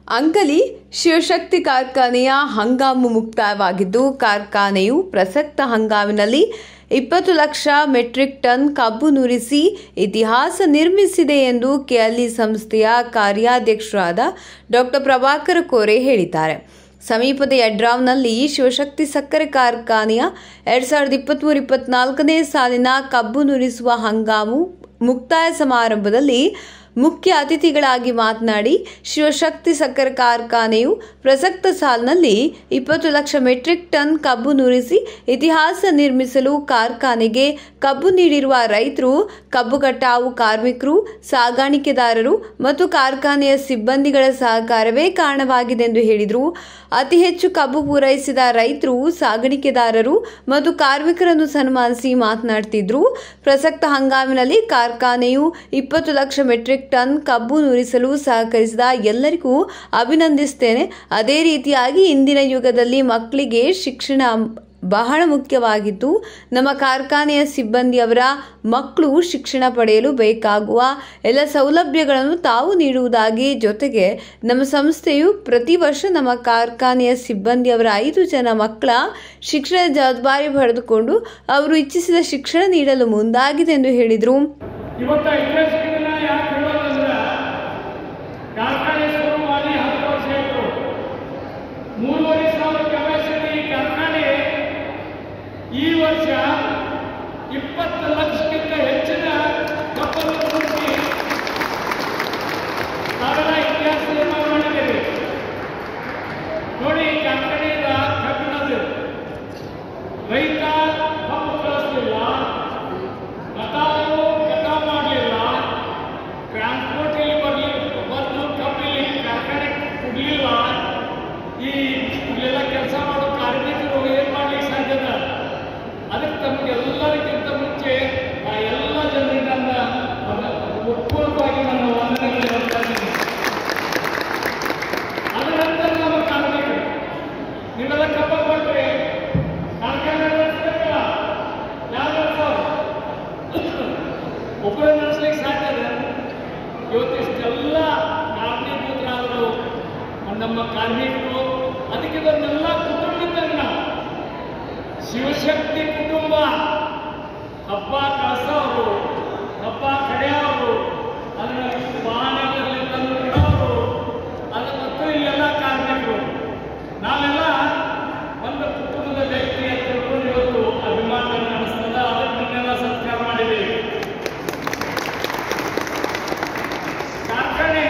ಅಂಕಲಿ ಶಿವಶಕ್ತಿ ಕಾರ್ಖಾನೆಯ ಹಂಗಾಮು ಮುಕ್ತಾಯವಾಗಿದ್ದು, ಕಾರ್ಖಾನೆಯು ಪ್ರಸಕ್ತ ಹಂಗಾಮಿನಲ್ಲಿ 20 ಲಕ್ಷ ಮೆಟ್ರಿಕ್ ಟನ್ ಕಬ್ಬು ನುರಿಸಿ ಇತಿಹಾಸ ನಿರ್ಮಿಸಿದೆ ಎಂದು ಕೆಎಲ್ಇ ಸಂಸ್ಥೆಯ ಕಾರ್ಯಾಧ್ಯಕ್ಷರಾದ ಡಾ ಪ್ರಭಾಕರ ಕೋರೆ ಹೇಳಿದ್ದಾರೆ. ಸಮೀಪದ ಯಡ್ರಾವ್ನಲ್ಲಿ ಶಿವಶಕ್ತಿ ಸಕ್ಕರೆ ಕಾರ್ಖಾನೆಯ 2023-24ನೇ ಸಾಲಿನ ಕಬ್ಬು ನುರಿಸುವ ಹಂಗಾಮು ಮುಕ್ತಾಯ ಸಮಾರಂಭದಲ್ಲಿ ಮುಖ್ಯ ಅತಿಥಿಗಳಾಗಿ ಮಾತನಾಡಿ, ಶಿವಶಕ್ತಿ ಸಕ್ಕರೆ ಕಾರ್ಖಾನೆಯು ಪ್ರಸಕ್ತ ಸಾಲಿನಲ್ಲಿ 20 ಲಕ್ಷ ಮೆಟ್ರಿಕ್ ಟನ್ ಕಬ್ಬು ನುರಿಸಿ ಇತಿಹಾಸ ನಿರ್ಮಿಸಲು ಕಾರ್ಖಾನೆಗೆ ಕಬ್ಬು ನೀಡಿರುವ ರೈತರು, ಕಬ್ಬು ಕಟಾವು ಕಾರ್ಮಿಕರು, ಸಾಗಾಣಿಕೆದಾರರು ಮತ್ತು ಕಾರ್ಖಾನೆಯ ಸಿಬ್ಬಂದಿಗಳ ಸಹಕಾರವೇ ಕಾರಣವಾಗಿದೆ ಎಂದು ಹೇಳಿದರು. ಅತಿ ಹೆಚ್ಚು ಕಬ್ಬು ಪೂರೈಸಿದ ರೈತರು, ಸಾಗಾಣಿಕೆದಾರರು ಮತ್ತು ಕಾರ್ಮಿಕರನ್ನು ಸನ್ಮಾನಿಸಿ ಮಾತನಾಡುತ್ತಿದ್ದರು. ಪ್ರಸಕ್ತ ಹಂಗಾಮಿನಲ್ಲಿ ಕಾರ್ಖಾನೆಯು 20 ಲಕ್ಷ ಮೆಟ್ರಿಕ್ ಟನ್ ಕಬ್ಬು ನುರಿಸಲು ಸಹಕರಿಸಿದ ಎಲ್ಲರಿಗೂ ಅಭಿನಂದಿಸುತ್ತೇನೆ. ಅದೇ ರೀತಿಯಾಗಿ ಇಂದಿನ ಯುಗದಲ್ಲಿ ಮಕ್ಕಳಿಗೆ ಶಿಕ್ಷಣ ಬಹಳ ಮುಖ್ಯವಾಗಿದ್ದು, ನಮ್ಮ ಕಾರ್ಖಾನೆಯ ಸಿಬ್ಬಂದಿಯವರ ಮಕ್ಕಳು ಶಿಕ್ಷಣ ಪಡೆಯಲು ಬೇಕಾಗುವ ಎಲ್ಲ ಸೌಲಭ್ಯಗಳನ್ನು ತಾವು ನೀಡುವುದಾಗಿ, ಜೊತೆಗೆ ನಮ್ಮ ಸಂಸ್ಥೆಯು ಪ್ರತಿ ವರ್ಷ ನಮ್ಮ ಕಾರ್ಖಾನೆಯ ಸಿಬ್ಬಂದಿಯವರ 5 ಜನ ಮಕ್ಕಳ ಶಿಕ್ಷಣದ ಜವಾಬ್ದಾರಿ ಪಡೆದುಕೊಂಡು ಅವರು ಇಚ್ಛಿಸಿದ ಶಿಕ್ಷಣ ನೀಡಲು ಮುಂದಾಗಿದೆ ಎಂದು ಹೇಳಿದರು. ಕಾರ್ಖಾನೆ ಶುರು ಮಾಡಿ 10 ವರ್ಷ ಆಯಿತು. 3,500 ಕೆಪಾಸಿಟಿ ಕಾರ್ಖಾನೆ ಈ ವರ್ಷ 20 ಲಕ್ಷಕ್ಕಿಂತ ಹೆಚ್ಚಿನ ಕಬ್ಬನ್ನು ನುರಿಸಿ ನಾವೆಲ್ಲ ಇತಿಹಾಸ ನಿರ್ಮಾಣ ಮಾಡಿದ್ದೇವೆ. ನೋಡಿ, ಕಾರ್ಖಾನೆಯಿಂದ ಕಬ್ಬಿಣದ್ದು ರೈತ ಕಬ್ಬು ಕಳಿಸಲಿಲ್ಲ, ಕಟಾವು ಮಾಡಲಿಲ್ಲ, ಟ್ರಾನ್ಸ್ಪೋರ್ಟ್ ಇಲ್ಲಿ ಬರಲಿಲ್ಲ, ಕಾರ್ಖಾನೆ ಕುಡಿಲಿಲ್ಲ. ಇಲ್ಲೆಲ್ಲ ಕೆಲಸ ಮಾಡೋ ಕಾರ್ಮಿಕರು ಏನ್ ಮಾಡ್ಲಿಕ್ಕೆ ಸಾಧ್ಯದ? ಅದಕ್ಕೆ ತಮಗೆಲ್ಲರಿಗಿಂತ ಮುಂಚೆ ಆ ಎಲ್ಲ ಜನರಿಗೆ ನನ್ನ ಒಪ್ಪೂರ್ವವಾಗಿ ನನ್ನ ವಂದನೆಗಳು ಹೇಳ್ತಾ ಇದ್ದೀನಿ. ಅದರ ನಂತರ ನಮ್ಮ ಕಾರ್ಮಿಕರು ನೀವೆಲ್ಲ ಕಬ್ಬ ಕೊಟ್ರೆ ಕಾರ್ಖಾನೆ ನಡೆಸಬೇಕಲ್ಲ, ಯಾರು ನಡೆಸೋರು? ಒಬ್ಬರೇ ನಡೆಸ್ಲಿಕ್ಕೆ ಸಾಧ್ಯ ಇದೆ? ಇವತ್ತಿಷ್ಟೆಲ್ಲ ಕಾರಣೀಭೂತರಾದರು ನಮ್ಮ ಕಾರ್ಮಿಕರು. ಅದಕ್ಕೆ ಇದನ್ನೆಲ್ಲ ಕುಟುಂಬದಿಂದ ನಾವು ಶಿವಶಕ್ತಿ ಕುಟುಂಬ, ಹಬ್ಬ ಕಳಿಸೋರು, ಹಬ್ಬ ಕಡೆಯವರು, ಅದನ್ನು ವಾಹನಗಳಲ್ಲಿ ತಂದು ಇಡೋರು, ಅದು ಮತ್ತು ಇಲ್ಲೆಲ್ಲ ಕಾರ್ಮಿಕರು, ನಾವೆಲ್ಲ ಒಂದು ಕುಟುಂಬದ ವ್ಯಕ್ತಿ ಅಂತ ತಿಳ್ಕೊಂಡು ಇವತ್ತು ಅಭಿಮಾನ ನಡೆಸ್ತದ. ಅದನ್ನೆಲ್ಲ ಸತ್ಕಾರ ಮಾಡಿದ್ದೀವಿ. ಕಾರ್ಖಾನೆ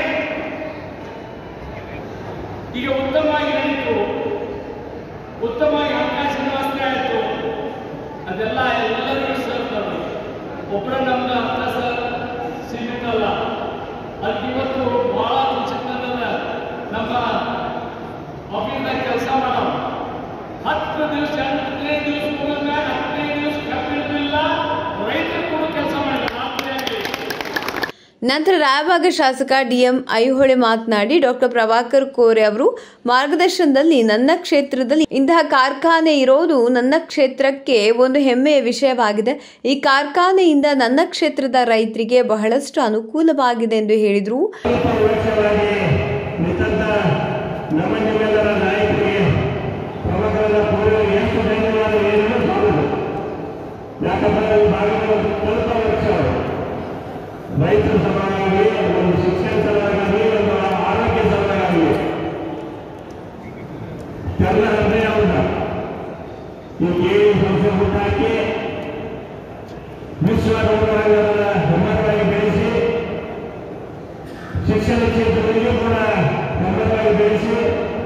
ಈಗ ಉತ್ತಮವಾಗಿ ನಡೀತು, ಉತ್ತಮವಾಗಿ ಅವಕಾಶ ವ್ಯವಸ್ಥೆ ಆಯಿತು. ಅದೆಲ್ಲ ಎಲ್ಲರಿಗೂ ಸೇರ್ತದೆ. ಒಬ್ಬರ ನಮ್ಗೆ ಅವಕಾಶ ಸೀಮಿತ ಅಲ್ಲ. ಅದಕ್ಕೆ ಇವತ್ತು ಬಹಳ ಖುಷಿತನದ ನಮ್ಮ ಆಫೀಸ್ನಾಗ ಕೆಲಸ ಮಾಡೋ 10 ದಿವಸ 15 ದಿವಸ ಮುಗಿದ್ಮ್ಯಾಗ 15 ದಿವಸ ಕಬ್ಬಿಣವಿಲ್ಲ, ರೈತರು ಕೂಡ ಕೆಲಸ ಮಾಡಿಲ್ಲ. ನಂತರ ರಾಯಬಾಗ ಶಾಸಕ ಡಿಎಂ ಐಹೊಳೆ ಮಾತನಾಡಿ, ಡಾ ಪ್ರಭಾಕರ್ ಕೋರೆ ಅವರು ಮಾರ್ಗದರ್ಶನದಲ್ಲಿ ನನ್ನ ಕ್ಷೇತ್ರದಲ್ಲಿ ಇಂತಹ ಕಾರ್ಖಾನೆ ಇರೋದು ನನ್ನ ಕ್ಷೇತ್ರಕ್ಕೆ ಒಂದು ಹೆಮ್ಮೆಯ ವಿಷಯವಾಗಿದೆ. ಈ ಕಾರ್ಖಾನೆಯಿಂದ ನನ್ನ ಕ್ಷೇತ್ರದ ರೈತರಿಗೆ ಬಹಳಷ್ಟು ಅನುಕೂಲವಾಗಿದೆ ಎಂದು ಹೇಳಿದರು. ರೈತರ ಸಲುವಾಗಿ, ಒಂದು ಶಿಕ್ಷಣ ಸಲುವಾಗಿ, ಒಂದು ಆರೋಗ್ಯ ಸಲುವಾಗಿ ಎಲ್ಲ ಹೃದಯ ಹೌದ ಈ ಕೆಎಲ್ಇ ಸಂಸ್ಥೆ ಹುಟ್ಟಾಕಿ ವಿಶ್ವರಂಗದ ಹೆಮ್ಮರವಾಗಿ ಬೆಳೆಸಿ, ಶಿಕ್ಷಣ ಕ್ಷೇತ್ರದಲ್ಲಿಯೂ ಕೂಡ ಹೆಮ್ಮರವಾಗಿ ಬೆಳೆಸಿ,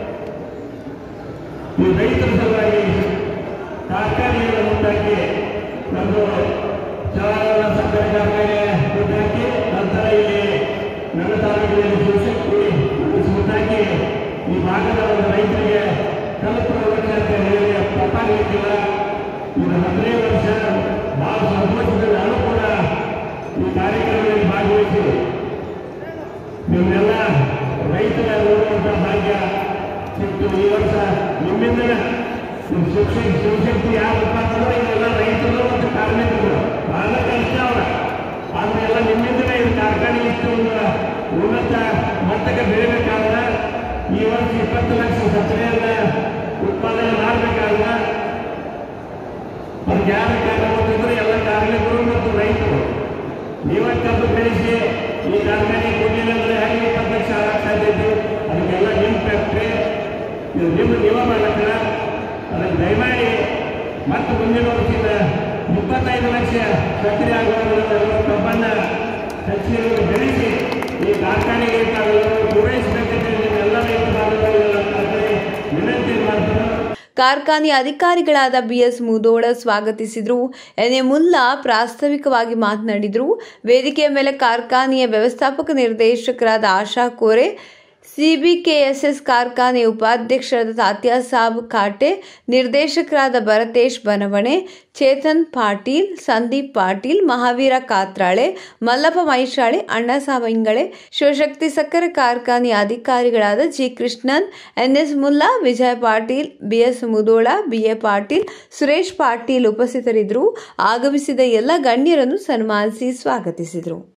ಈ ರೈತರ ಸಲುವಾಗಿ ಕಾರ್ಖಾನೆಯನ್ನು ಹುಟ್ಟಾಕಿ ನಮ್ಮದು ಚಲನ ಸಕ್ಕರೆ ಕಾರ್ಖಾನೆ ಹುಟ್ಟಾಕಿ, ನಂತರ ಇಲ್ಲಿ ನನ್ನ ತಾಲೂಕಿನಲ್ಲಿ ಶಿವಶಕ್ತಿ ಹುಟ್ಟಾಕಿ ಈ ಭಾಗದ ಒಂದು ರೈತರಿಗೆ ಕಲ್ಪನೆ ಲಕ್ಷ ಅಂತ ಹೇಳಿ ತಪ್ಪಾಗಲಿಕ್ಕಿಲ್ಲ. ಇದು 15 ವರ್ಷ ಬಹಳ ಸಂತೋಷದಲ್ಲಿ ನಾನು ಕೂಡ ಈ ಕಾರ್ಯಕ್ರಮದಲ್ಲಿ ಭಾಗವಹಿಸಿ ನಿಮ್ಮೆಲ್ಲ ರೈತರ ನೋಡುವಂಥ ಭಾಗ್ಯ ಸಿಕ್ತು. ಈ ವರ್ಷ ನಿಮ್ಮಿಂದ ಶಿವಶಕ್ತಿ ಯಾರು ಅಂತಂದ್ರೆ ಇದೆಲ್ಲ ರೈತರು ಮತ್ತು ಕಾರ್ಮಿಕರು ಬಹಳ ಕಷ್ಟ ಅವರ, ಆದರೆ ಎಲ್ಲ ನಿಮ್ಮಿಂದಲೇ ಇದು ಕಾರ್ಖಾನೆ ಇಷ್ಟು ಒಂದು ಉನ್ನತ ಮಟ್ಟಕ್ಕೆ ಬೆಳಿಬೇಕಾದ್ರೆ ಈ ವರ್ಷ 20 ಲಕ್ಷ ಸಕ್ಕರೆಯನ್ನ ಉತ್ಪಾದನೆ ಮಾಡಬೇಕಾದ್ರೆ ಅವ್ರಿಗೆ ಯಾರು ಕಾರಣ ಕೊಟ್ಟಿದ್ರೆ ಎಲ್ಲ ಕಾರ್ಮಿಕರು ಮತ್ತು ರೈತರು. ನೀವೇ ಕಬ್ಬು ಬೆಳೆಸಿ ಈ ಕಾರ್ಖಾನೆ ಕೊಡಲಿಲ್ಲ ಅಂದ್ರೆ ಹೇಗೆ 20 ಲಕ್ಷ ಆಗಕ್ಕೆ ಸಾಧ್ಯ ಇತ್ತು? ಅದಕ್ಕೆಲ್ಲ ನಿಮ್ಮ ಫ್ಯಾಕ್ಟ್ರಿ, ಇದು ನೀವ ಮಾಡಕ್ಕ. ಅದಕ್ಕೆ ದಯಮಾಡಿ ಮತ್ತೆ ಮುಂದಿನ ವರ್ಷದಿಂದ 25 ಲಕ್ಷ ಸಕ್ಕರೆ ಆಗುವ ಕಬ್ಬನ್ನ ಸಚಿವರು ಬೆಳೆಸಿ ಈ ಕಾರ್ಖಾನೆಗೆ ತಾವೆಲ್ಲರೂ ಪೂರೈಸಬೇಕಂತ ಎಲ್ಲ ರೈತ ಬಾಂಧವರಿಗೆ ವಿನಂತಿ ಮಾಡ್ತಾರೆ. ಕಾರ್ಖಾನೆ ಅಧಿಕಾರಿಗಳಾದ ಬಿಎಸ್ ಮುದೋಳ ಸ್ವಾಗತಿಸಿದರು. ಎನ್ಎ ಮುಲ್ಲಾ ಪ್ರಾಸ್ತಾವಿಕವಾಗಿ ಮಾತನಾಡಿದರು. ವೇದಿಕೆಯ ಮೇಲೆ ಕಾರ್ಖಾನೆಯ ವ್ಯವಸ್ಥಾಪಕ ನಿರ್ದೇಶಕರಾದ ಆಶಾ ಕೋರೆ, ಸಿಬಿಕೆಎಸ್ಎಸ್ ಕಾರ್ಖಾನೆ ಉಪಾಧ್ಯಕ್ಷರಾದ ತಾತ್ಯಾ ಸಾಬ್ ಖಾಟೆ, ನಿರ್ದೇಶಕರಾದ ಭರತೇಶ್ ಬನವಣೆ, ಚೇತನ್ ಪಾಟೀಲ್, ಸಂದೀಪ್ ಪಾಟೀಲ್, ಮಹಾವೀರ ಕಾತ್ರಾಳೆ, ಮಲ್ಲಪ್ಪ ಮೈಶಾಳೆ, ಅಣ್ಣಸಾಬ್ ಇಂಗಳೆ, ಶಿವಶಕ್ತಿ ಸಕ್ಕರೆ ಕಾರ್ಖಾನೆ ಅಧಿಕಾರಿಗಳಾದ G Krishnan, NS Mulla, Vijaya Patil, BS Mudhol, BA Patil, Suresh Patil ಉಪಸ್ಥಿತರಿದ್ದರು. ಆಗಮಿಸಿದ ಎಲ್ಲ ಗಣ್ಯರನ್ನು ಸನ್ಮಾನಿಸಿ ಸ್ವಾಗತಿಸಿದರು.